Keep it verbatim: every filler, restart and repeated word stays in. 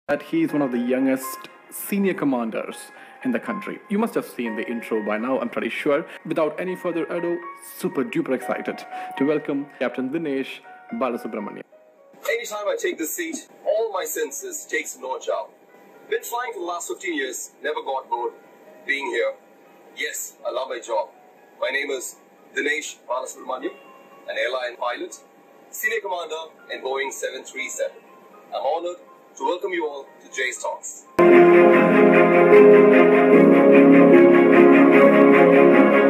that he is one of the youngest senior commanders in the country. You must have seen the intro by now, I'm pretty sure. Without any further ado, super duper excited to welcome Captain Dinesh Balasubramanian. Anytime I take this seat, all my senses takes note out. Been flying for the last fifteen years, never got bored being here. Yes, I love my job. My name is Dinesh Balasubramanian, an airline pilot, senior commander in Boeing seven thirty-seven. I'm honored to welcome you all to Jay's Talks.